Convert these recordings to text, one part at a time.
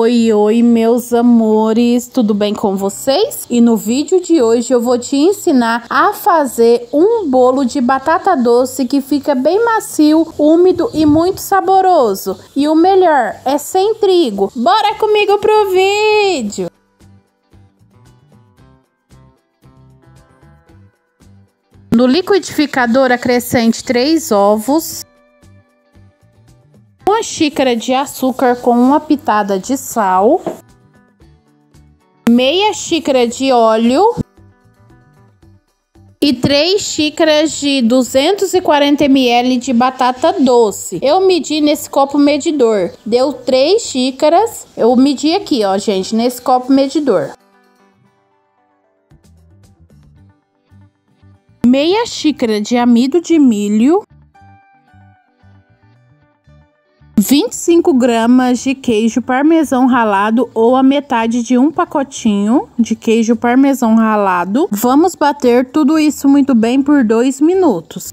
Oi, oi, meus amores, tudo bem com vocês? E no vídeo de hoje eu vou te ensinar a fazer um bolo de batata doce que fica bem macio, úmido e muito saboroso. E o melhor, é sem trigo. Bora comigo pro vídeo! No liquidificador acrescente 3 ovos, uma xícara de açúcar com uma pitada de sal, meia xícara de óleo e 3 xícaras de 240 ml de batata doce. Eu medi nesse copo medidor, deu 3 xícaras, eu medi aqui, ó, gente, nesse copo medidor. Meia xícara de amido de milho, 25 gramas de queijo parmesão ralado ou a metade de um pacotinho de queijo parmesão ralado. Vamos bater tudo isso muito bem por 2 minutos.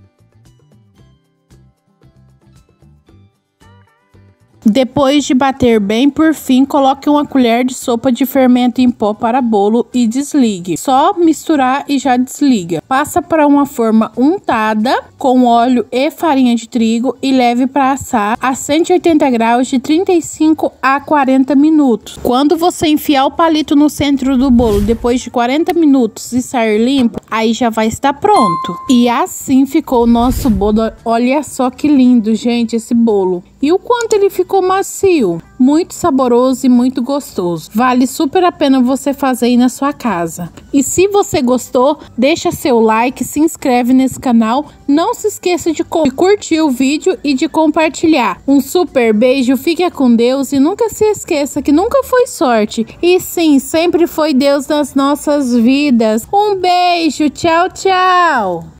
Depois de bater bem, por fim, coloque uma colher de sopa de fermento em pó para bolo e desligue. Só misturar e já desliga. Passa para uma forma untada com óleo e farinha de trigo e leve para assar a 180 graus de 35 a 40 minutos. Quando você enfiar o palito no centro do bolo, depois de 40 minutos e sair limpo, aí já vai estar pronto. E assim ficou o nosso bolo. Olha só que lindo, gente, esse bolo. E o quanto ele ficou macio, muito saboroso e muito gostoso. Vale super a pena você fazer aí na sua casa. E se você gostou, deixa seu like, se inscreve nesse canal. Não se esqueça de curtir o vídeo e de compartilhar. Um super beijo, fique com Deus e nunca se esqueça que nunca foi sorte. E sim, sempre foi Deus nas nossas vidas. Um beijo, tchau, tchau!